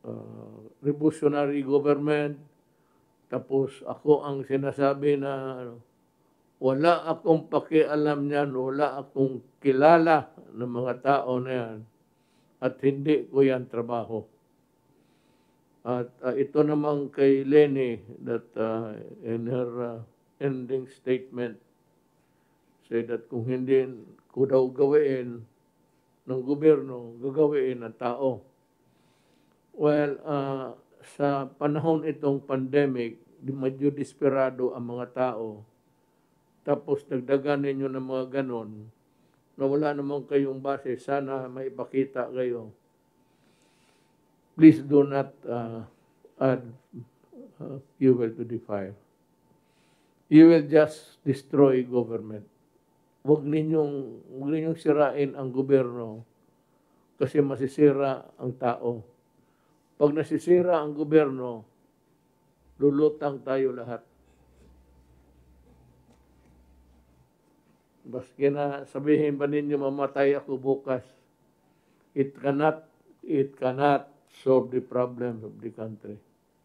revolutionary government. Tapos ako ang sinasabi na wala akong pakialam niyan, wala akong kilala ng mga tao na yan. At hindi ko yan trabaho. At ito naman kay Lenny that in her ending statement say that kung hindi ko daw gawin ng gobyerno, gagawin ng tao. Well, sa panahon itong pandemic, medyo desperado ang mga tao. Tapos nagdagan ninyo ng mga ganon, na wala naman kayong base, sana maipakita kayo. Please do not add fuel to the fire. You will just destroy government. Huwag ninyong sirain ang gobyerno kasi masisira ang tao. Pag nasisira ang gobyerno, lulutang tayo lahat. Baski na sabihin ba ninyo mamatay ako bukas, it cannot solve the problem of the country.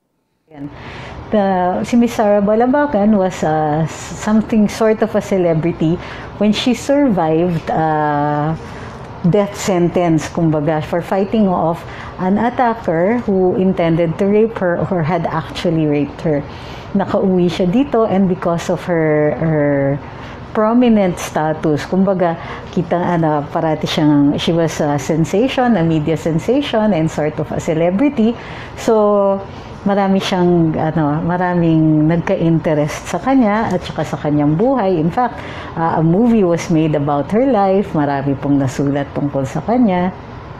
Si Miss Sara Balabacan was something sort of a celebrity when she survived death sentence, kumbaga, for fighting off an attacker who intended to rape her or had actually raped her. Nakauwi siya dito, and because of her prominent status, kumbaga, parati she was a sensation, a media sensation, and sort of a celebrity. So, maraming nagka-interest sa kanya at saka sa kanyang buhay. In fact, a movie was made about her life. Marami pong nasulat tungkol sa kanya.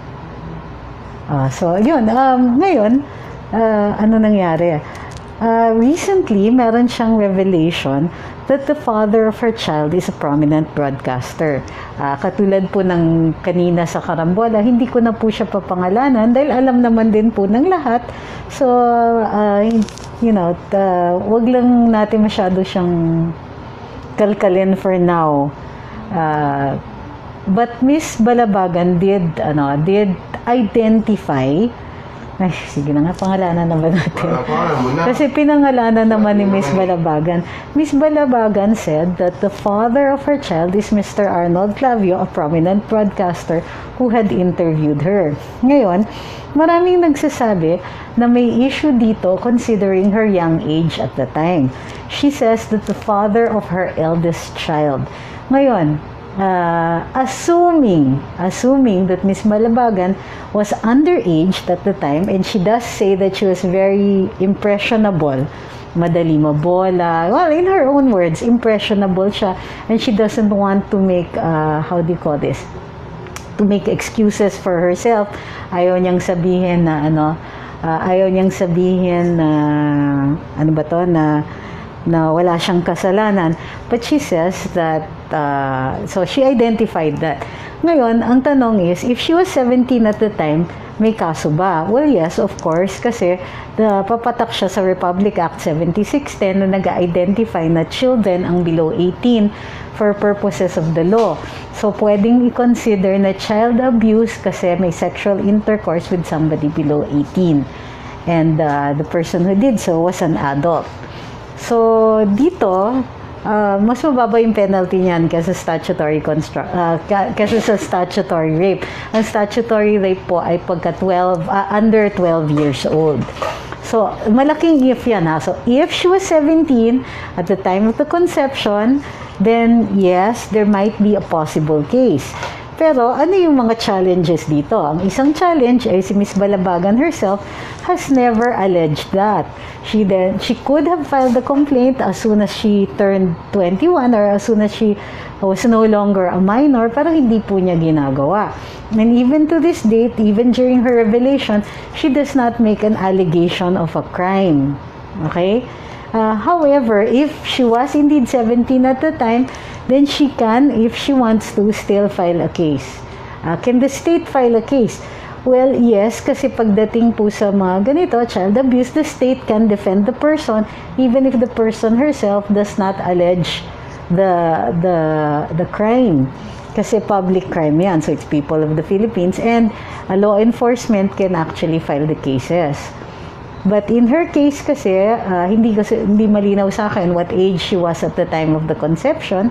So, yun. Ngayon, ano nangyari? Recently, meron siyang revelation that the father of her child is a prominent broadcaster. Katulad po ng kanina sa Karambola, hindi ko na po siya papangalanan dahil alam naman din po ng lahat. So, wag lang natin masyado siyang kalkalin for now. But Miss Balabagan did identify. Ay, sige na nga, pangalanan na ba natin? Kasi pinangalanan naman ni Miss Balabagan. Miss Balabagan said that the father of her child is Mr. Arnold Clavio, a prominent broadcaster who had interviewed her. Ngayon, maraming nagsasabi na may issue dito considering her young age at the time. She says that the father of her eldest child. Ngayon, assuming that Miss Balabagan was underage at the time, and she does say that she was very impressionable, madali mabola, well, in her own words, impressionable siya, and she doesn't want to make, to make excuses for herself. Ayaw niyang sabihin na, na wala siyang kasalanan. But she says that, so she identified that. Ngayon, ang tanong is, if she was 17 at the time, may kaso ba? Well, yes, of course, kasi papatak siya sa Republic Act 7610 na nag-identify na children ang below 18 for purposes of the law. So, pwedeng i-consider na child abuse kasi may sexual intercourse with somebody below 18. And the person who did so was an adult. So, dito, mas mababa yung penalty niyan kasi statutory kasi sa statutory rape. Ang statutory rape po ay pagka under 12 years old. So, malaking if yan ha. So, if she was 17 at the time of the conception, then yes, there might be a possible case. Pero ano yung mga challenges dito? Ang isang challenge ay si Miss Balabagan herself has never alleged that. She could have filed the complaint as soon as she turned 21 or as soon as she was no longer a minor, pero hindi po niya ginagawa. And even to this date, even during her revelation, she does not make an allegation of a crime. Okay? However, if she was indeed 17 at the time, then she can, if she wants to, still file a case. Can the state file a case? Well, yes, kasi pagdating po sa mga ganito, child abuse, the state can defend the person even if the person herself does not allege the crime. Kasi public crime yan. So, it's people of the Philippines. And law enforcement can actually file the cases. But in her case kasi, hindi malinaw sa akin what age she was at the time of the conception.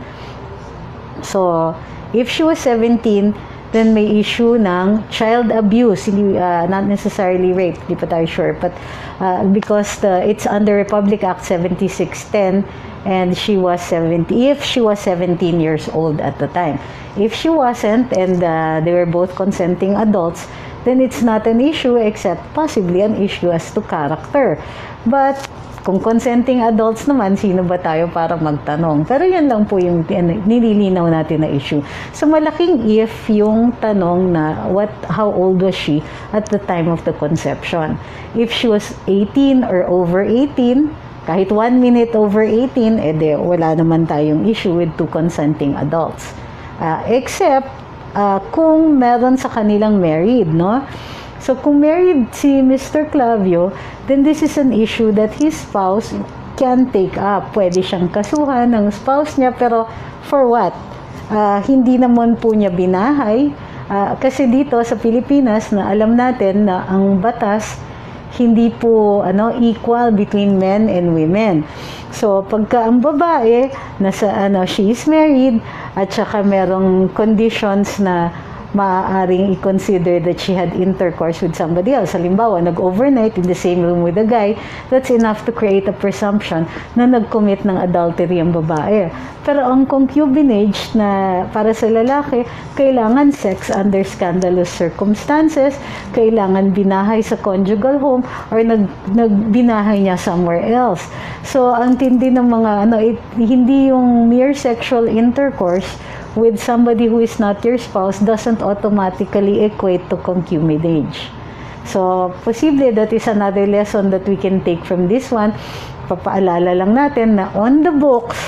So, if she was 17, then may issue ng child abuse, not necessarily rape, hindi pa tayo sure, but because it's under Republic Act 7610, and she was 70, if she was 17 years old at the time. If she wasn't, and they were both consenting adults, then it's not an issue except possibly an issue as to character. But kung consenting adults naman, sino ba tayo para magtanong? Pero yan lang po yung nililinaw natin na issue. So malaking if yung tanong na how old was she at the time of the conception. If she was 18 or over 18, kahit 1 minute over 18, wala naman tayong issue with two consenting adults. Except kung meron sa kanilang married, no? So, kung married si Mr. Clavio, then this is an issue that his spouse can take up. Pwede siyang kasuhan ng spouse niya, pero for what? Hindi naman po niya binahay. Kasi dito sa Pilipinas, na alam natin na ang batas, hindi po equal between men and women. So, pagka ang babae, she is married, at saka merong conditions na maaaring i-consider that she had intercourse with somebody else. Halimbawa, nag-overnight in the same room with a guy, that's enough to create a presumption na nag-commit ng adultery ang babae. Pero ang concubinage na para sa lalaki, kailangan sex under scandalous circumstances, kailangan binahay sa conjugal home, or nagbinahay niya somewhere else. So, ang tindi ng mga, hindi yung mere sexual intercourse with somebody who is not your spouse doesn't automatically equate to concubinage. So, posible that is another lesson that we can take from this one. Papaalala lang natin na on the books,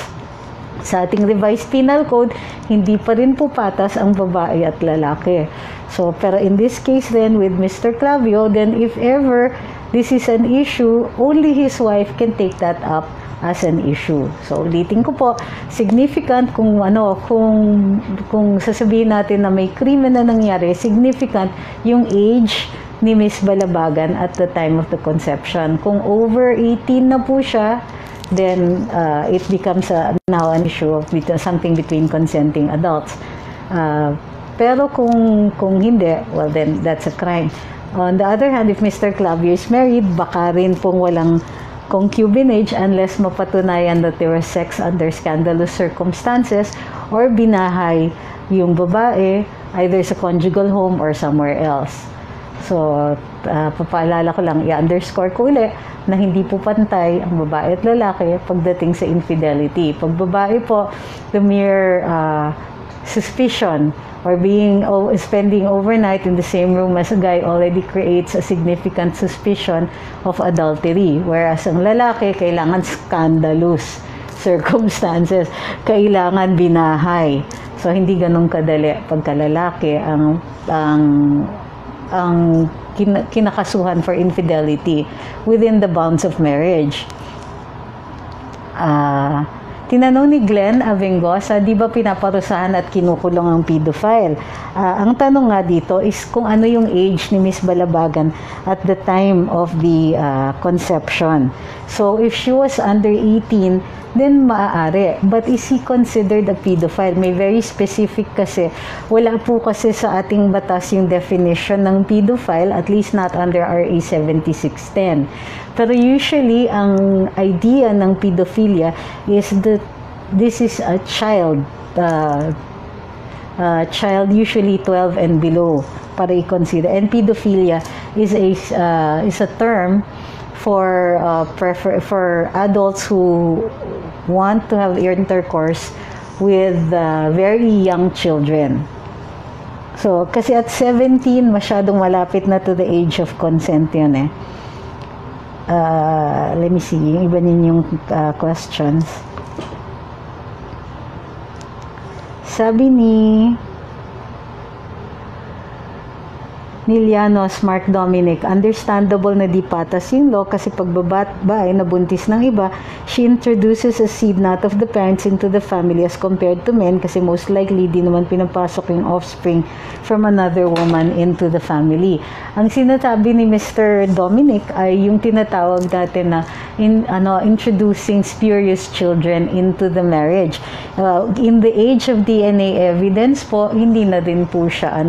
sa ating revised penal code, hindi pa rin po patas ang babae at lalaki. So, pero in this case then, with Mr. Clavio, then if ever this is an issue, only his wife can take that up as an issue. So, ulitin ko po, significant kung sasabihin natin na may krimen na nangyari, significant yung age ni Miss Balabagan at the time of the conception. Kung over 18 na po siya, then it becomes now an issue of something between consenting adults. Pero kung hindi, well then that's a crime. On the other hand, if Mr. Clavio is married, baka rin pong walang concubinage unless mapatunayan that there was sex under scandalous circumstances or binahay yung babae either sa conjugal home or somewhere else. So, papaalala ko lang, i-underscore ko ulit na hindi po pantay ang babae at lalaki pagdating sa infidelity. Pag babae po, the mere suspicion or spending overnight in the same room as a guy already creates a significant suspicion of adultery. Whereas ang lalaki, kailangan scandalous circumstances, kailangan binahay. So, hindi ganun kadali pagka lalaki ang kinakasuhan for infidelity within the bounds of marriage. Tinanong ni Glenn Avengosa, di ba pinaparusahan at kinukulong ang pedophile? Ang tanong nga dito is kung ano yung age ni Miss Balabagan at the time of the conception. So, if she was under 18, then maaari. But is he considered a pedophile? May very specific kasi. Wala po kasi sa ating batas yung definition ng pedophile, at least not under RA 7610. Pero usually, ang idea ng pedophilia is that this is a child, usually 12 and below, para i-consider. And pedophilia is a term for adults who want to have intercourse with very young children. So, kasi at 17, masyadong malapit na to the age of consent yun eh. Let me see, yung iba ninyong questions. Sabi ni ni Llanos, Mark Dominic, understandable na di patas yung law kasi pag babae na buntis ng iba, she introduces a seed not of the parents into the family as compared to men kasi most likely di naman pinapasok yung offspring from another woman into the family. Ang sinasabi ni Mr. Dominic ay yung tinatawag dati na introducing spurious children into the marriage. In the age of DNA evidence po, hindi na din po siya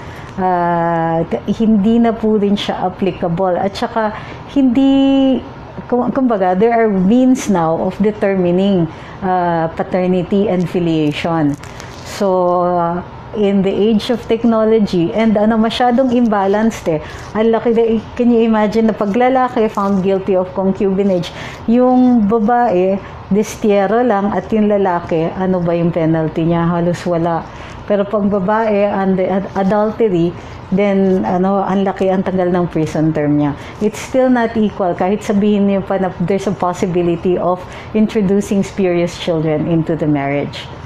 hindi na po rin siya applicable. At saka, kumbaga, there are means now of determining paternity and filiation. So, in the age of technology, and masyadong imbalanced Ang laki, can you imagine na pag lalaki found guilty of concubinage, yung babae, destierro lang, at yung lalaki, ano ba yung penalty niya? Halos wala. Pero pag babae, adultery, then ang laki ang tagal ng prison term niya. It's still not equal kahit sabihin niyo pa na there's a possibility of introducing spurious children into the marriage.